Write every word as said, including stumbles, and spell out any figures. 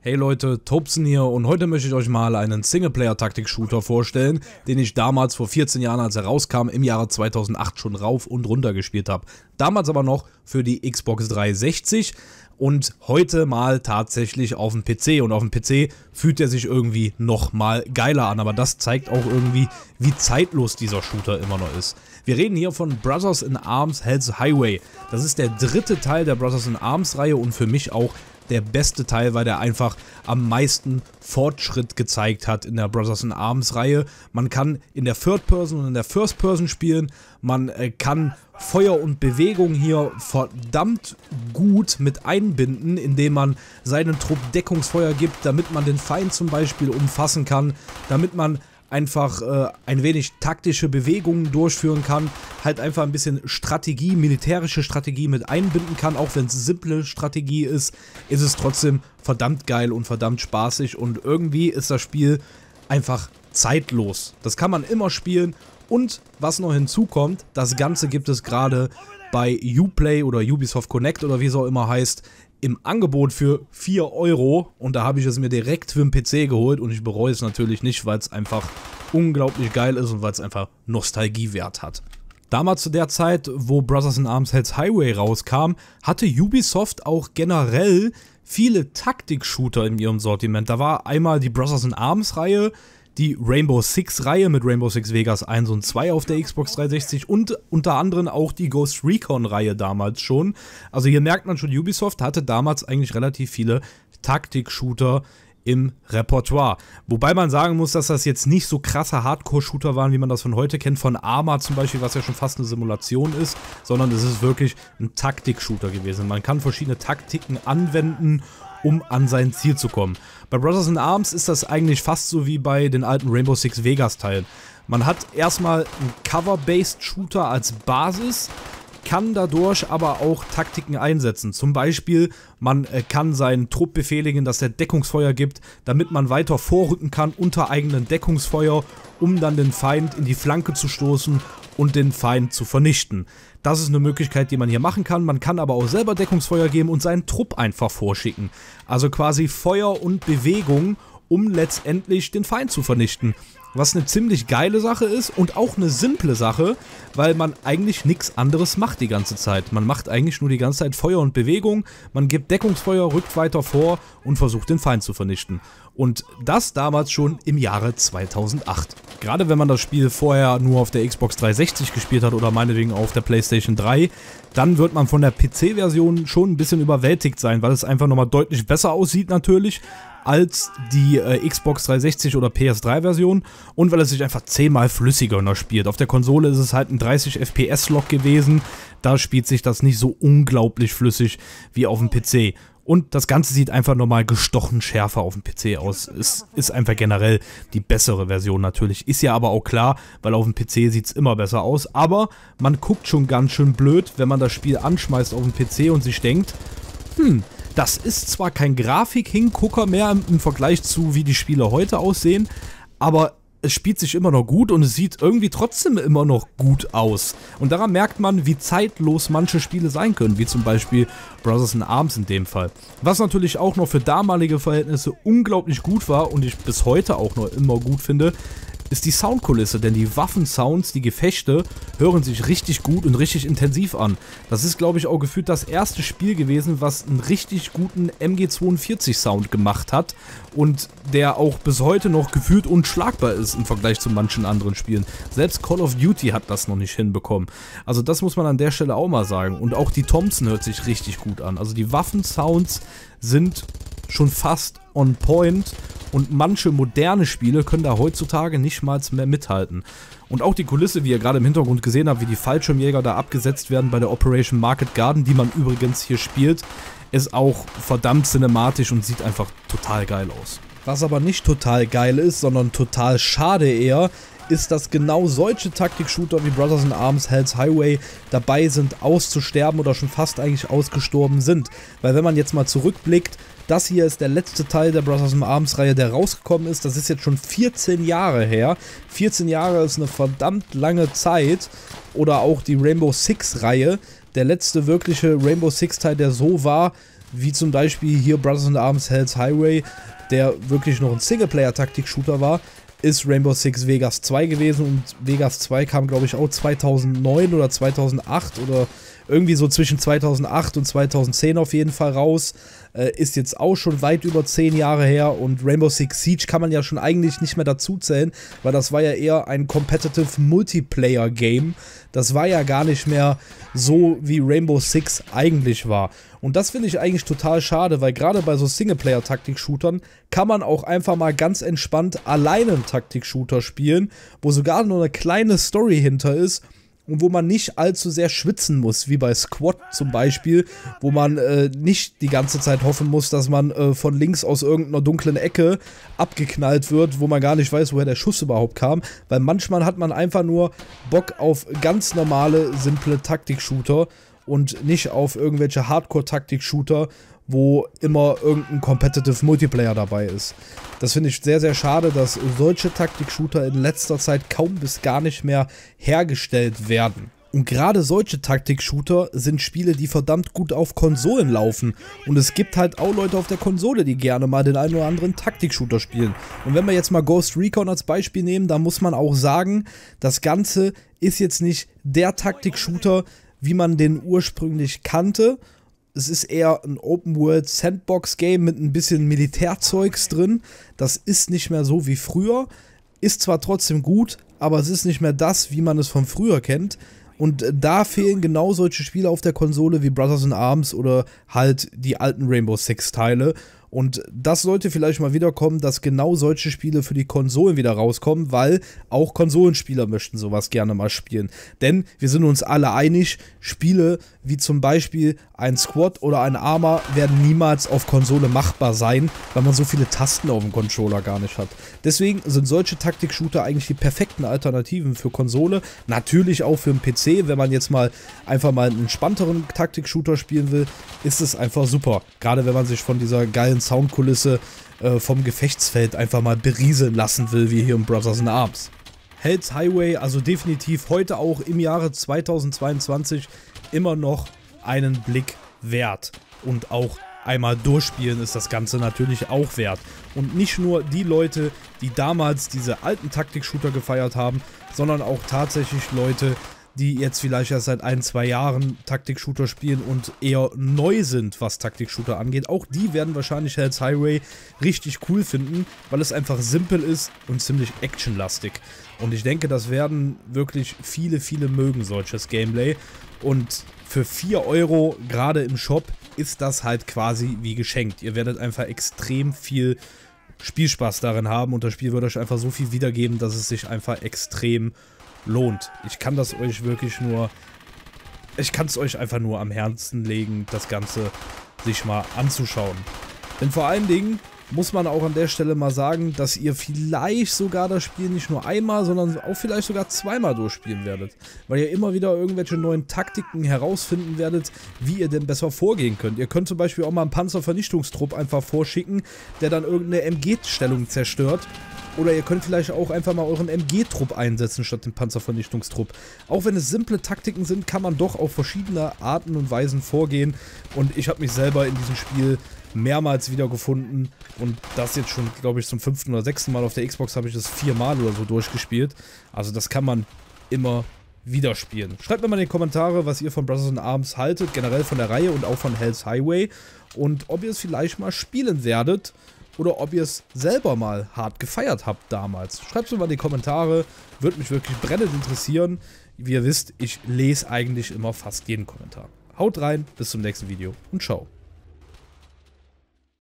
Hey Leute, Tobson hier und heute möchte ich euch mal einen Singleplayer-Taktik-Shooter vorstellen, den ich damals vor vierzehn Jahren, als er rauskam, im Jahre zweitausendacht schon rauf und runter gespielt habe. Damals aber noch für die Xbox dreihundertsechzig und heute mal tatsächlich auf dem P C. Und auf dem P C fühlt er sich irgendwie noch mal geiler an, aber das zeigt auch irgendwie, wie zeitlos dieser Shooter immer noch ist. Wir reden hier von Brothers in Arms Hell's Highway. Das ist der dritte Teil der Brothers in Arms Reihe und für mich auch der beste Teil, weil der einfach am meisten Fortschritt gezeigt hat in der Brothers in Arms Reihe. Man kann in der Third Person und in der First Person spielen, man äh, kann Feuer und Bewegung hier verdammt gut mit einbinden, indem man seinen Trupp Deckungsfeuer gibt, damit man den Feind zum Beispiel umfassen kann, damit man einfach äh, ein wenig taktische Bewegungen durchführen kann, halt einfach ein bisschen Strategie, militärische Strategie mit einbinden kann, auch wenn es simple Strategie ist, ist es trotzdem verdammt geil und verdammt spaßig und irgendwie ist das Spiel einfach zeitlos. Das kann man immer spielen und was noch hinzukommt, das Ganze gibt es gerade bei Uplay oder Ubisoft Connect oder wie es auch immer heißt, im Angebot für vier Euro und da habe ich es mir direkt für den P C geholt und ich bereue es natürlich nicht, weil es einfach unglaublich geil ist und weil es einfach Nostalgiewert hat. Damals zu der Zeit, wo Brothers in Arms Hell's Highway rauskam, hatte Ubisoft auch generell viele Taktik-Shooter in ihrem Sortiment. Da war einmal die Brothers in Arms Reihe, die Rainbow Six Reihe mit Rainbow Six Vegas eins und zwei auf der Xbox dreihundertsechzig und unter anderem auch die Ghost Recon Reihe damals schon. Also hier merkt man schon, Ubisoft hatte damals eigentlich relativ viele Taktik-Shooter im Repertoire. Wobei man sagen muss, dass das jetzt nicht so krasse Hardcore-Shooter waren, wie man das von heute kennt, von Arma zum Beispiel, was ja schon fast eine Simulation ist, sondern es ist wirklich ein Taktik-Shooter gewesen. Man kann verschiedene Taktiken anwenden, um an sein Ziel zu kommen. Bei Brothers in Arms ist das eigentlich fast so wie bei den alten Rainbow Six Vegas Teilen. Man hat erstmal einen Cover-Based Shooter als Basis, kann dadurch aber auch Taktiken einsetzen. Zum Beispiel, man äh, kann seinen Trupp befehligen, dass er Deckungsfeuer gibt, damit man weiter vorrücken kann unter eigenem Deckungsfeuer, um dann den Feind in die Flanke zu stoßen und den Feind zu vernichten. Das ist eine Möglichkeit, die man hier machen kann. Man kann aber auch selber Deckungsfeuer geben und seinen Trupp einfach vorschicken. Also quasi Feuer und Bewegung, um letztendlich den Feind zu vernichten. Was eine ziemlich geile Sache ist und auch eine simple Sache, weil man eigentlich nichts anderes macht die ganze Zeit. Man macht eigentlich nur die ganze Zeit Feuer und Bewegung, man gibt Deckungsfeuer, rückt weiter vor und versucht den Feind zu vernichten. Und das damals schon im Jahre zweitausendacht. Gerade wenn man das Spiel vorher nur auf der Xbox dreihundertsechzig gespielt hat oder meinetwegen auf der PlayStation drei, dann wird man von der P C-Version schon ein bisschen überwältigt sein, weil es einfach nochmal deutlich besser aussieht natürlich als die äh, Xbox dreihundertsechzig oder P S drei Version und weil es sich einfach zehnmal flüssiger noch spielt. Auf der Konsole ist es halt ein dreißig F P S-Lock gewesen, da spielt sich das nicht so unglaublich flüssig wie auf dem P C. Und das Ganze sieht einfach nochmal gestochen schärfer auf dem P C aus. Es ist einfach generell die bessere Version natürlich. Ist ja aber auch klar, weil auf dem P C sieht es immer besser aus. Aber man guckt schon ganz schön blöd, wenn man das Spiel anschmeißt auf dem P C und sich denkt, hm, das ist zwar kein Grafik-Hingucker mehr im, im Vergleich zu, wie die Spiele heute aussehen, aber es spielt sich immer noch gut und es sieht irgendwie trotzdem immer noch gut aus. Und daran merkt man, wie zeitlos manche Spiele sein können, wie zum Beispiel Brothers in Arms in dem Fall. Was natürlich auch noch für damalige Verhältnisse unglaublich gut war und ich bis heute auch noch immer gut finde, ist die Soundkulisse, denn die Waffensounds, die Gefechte, hören sich richtig gut und richtig intensiv an. Das ist, glaube ich, auch gefühlt das erste Spiel gewesen, was einen richtig guten M G zweiundvierzig Sound gemacht hat und der auch bis heute noch gefühlt unschlagbar ist im Vergleich zu manchen anderen Spielen. Selbst Call of Duty hat das noch nicht hinbekommen. Also das muss man an der Stelle auch mal sagen. Und auch die Thompson hört sich richtig gut an. Also die Waffensounds sind schon fast on point und manche moderne Spiele können da heutzutage nicht mal mehr mithalten. Und auch die Kulisse, wie ihr gerade im Hintergrund gesehen habt, wie die Fallschirmjäger da abgesetzt werden bei der Operation Market Garden, die man übrigens hier spielt, ist auch verdammt cinematisch und sieht einfach total geil aus. Was aber nicht total geil ist, sondern total schade eher, ist, dass genau solche Taktik-Shooter wie Brothers in Arms Hell's Highway dabei sind, auszusterben oder schon fast eigentlich ausgestorben sind. Weil wenn man jetzt mal zurückblickt, das hier ist der letzte Teil der Brothers in Arms Reihe, der rausgekommen ist. Das ist jetzt schon vierzehn Jahre her. vierzehn Jahre ist eine verdammt lange Zeit. Oder auch die Rainbow Six Reihe. Der letzte wirkliche Rainbow Six Teil, der so war, wie zum Beispiel hier Brothers in Arms Hell's Highway, der wirklich noch ein Singleplayer-Taktik-Shooter war, ist Rainbow Six Vegas zwei gewesen, und Vegas zwei kam, glaube ich, auch zweitausendneun oder zweitausendacht oder irgendwie so zwischen zweitausendacht und zweitausendzehn auf jeden Fall raus. Äh, ist jetzt auch schon weit über zehn Jahre her, und Rainbow Six Siege kann man ja schon eigentlich nicht mehr dazu zählen, weil das war ja eher ein Competitive Multiplayer Game. Das war ja gar nicht mehr so, wie Rainbow Six eigentlich war. Und das finde ich eigentlich total schade, weil gerade bei so Singleplayer-Taktik-Shootern kann man auch einfach mal ganz entspannt alleine einen Taktik-Shooter spielen, wo sogar nur eine kleine Story hinter ist und wo man nicht allzu sehr schwitzen muss, wie bei Squad zum Beispiel, wo man äh, nicht die ganze Zeit hoffen muss, dass man äh, von links aus irgendeiner dunklen Ecke abgeknallt wird, wo man gar nicht weiß, woher der Schuss überhaupt kam, weil manchmal hat man einfach nur Bock auf ganz normale, simple Taktik-Shooter und nicht auf irgendwelche Hardcore-Taktik-Shooter, wo immer irgendein Competitive Multiplayer dabei ist. Das finde ich sehr, sehr schade, dass solche Taktik-Shooter in letzter Zeit kaum bis gar nicht mehr hergestellt werden. Und gerade solche Taktik-Shooter sind Spiele, die verdammt gut auf Konsolen laufen. Und es gibt halt auch Leute auf der Konsole, die gerne mal den einen oder anderen Taktik-Shooter spielen. Und wenn wir jetzt mal Ghost Recon als Beispiel nehmen, dann muss man auch sagen, das Ganze ist jetzt nicht der Taktik-Shooter, wie man den ursprünglich kannte. Es ist eher ein Open-World-Sandbox-Game mit ein bisschen Militärzeugs drin. Das ist nicht mehr so wie früher. Ist zwar trotzdem gut, aber es ist nicht mehr das, wie man es von früher kennt. Und da fehlen genau solche Spiele auf der Konsole wie Brothers in Arms oder halt die alten Rainbow Six Teile. Und das sollte vielleicht mal wiederkommen, dass genau solche Spiele für die Konsolen wieder rauskommen, weil auch Konsolenspieler möchten sowas gerne mal spielen. Denn wir sind uns alle einig, Spiele wie zum Beispiel ein Squad oder ein Arma werden niemals auf Konsole machbar sein, weil man so viele Tasten auf dem Controller gar nicht hat. Deswegen sind solche Taktik-Shooter eigentlich die perfekten Alternativen für Konsole. Natürlich auch für den P C, wenn man jetzt mal einfach mal einen entspannteren Taktik-Shooter spielen will, ist es einfach super. Gerade wenn man sich von dieser geilen Soundkulisse äh, vom Gefechtsfeld einfach mal berieseln lassen will, wie hier in Brothers in Arms. Hell's Highway, also definitiv heute auch im Jahre zweitausendzweiundzwanzig immer noch einen Blick wert. Und auch einmal durchspielen ist das Ganze natürlich auch wert. Und nicht nur die Leute, die damals diese alten Taktik-Shooter gefeiert haben, sondern auch tatsächlich Leute, die jetzt vielleicht erst seit ein, zwei Jahren Taktik-Shooter spielen und eher neu sind, was Taktik-Shooter angeht. Auch die werden wahrscheinlich Hell's Highway richtig cool finden, weil es einfach simpel ist und ziemlich actionlastig. Und ich denke, das werden wirklich viele, viele mögen, solches Gameplay. Und für vier Euro, gerade im Shop, ist das halt quasi wie geschenkt. Ihr werdet einfach extrem viel Spielspaß darin haben und das Spiel wird euch einfach so viel wiedergeben, dass es sich einfach extrem lohnt. Ich kann das euch wirklich nur, ich kann es euch einfach nur am Herzen legen, das Ganze sich mal anzuschauen. Denn vor allen Dingen muss man auch an der Stelle mal sagen, dass ihr vielleicht sogar das Spiel nicht nur einmal, sondern auch vielleicht sogar zweimal durchspielen werdet. Weil ihr immer wieder irgendwelche neuen Taktiken herausfinden werdet, wie ihr denn besser vorgehen könnt. Ihr könnt zum Beispiel auch mal einen Panzervernichtungstrupp einfach vorschicken, der dann irgendeine M G-Stellung zerstört. Oder ihr könnt vielleicht auch einfach mal euren M G-Trupp einsetzen statt den Panzervernichtungstrupp. Auch wenn es simple Taktiken sind, kann man doch auf verschiedene Arten und Weisen vorgehen. Und ich habe mich selber in diesem Spiel mehrmals wiedergefunden. Und das jetzt schon, glaube ich, zum fünften oder sechsten Mal. Auf der Xbox habe ich das viermal oder so durchgespielt. Also das kann man immer wieder spielen. Schreibt mir mal in die Kommentare, was ihr von Brothers in Arms haltet, generell von der Reihe und auch von Hell's Highway. Und ob ihr es vielleicht mal spielen werdet. Oder ob ihr es selber mal hart gefeiert habt damals. Schreibt es mir mal in die Kommentare. Würde mich wirklich brennend interessieren. Wie ihr wisst, ich lese eigentlich immer fast jeden Kommentar. Haut rein, bis zum nächsten Video und ciao.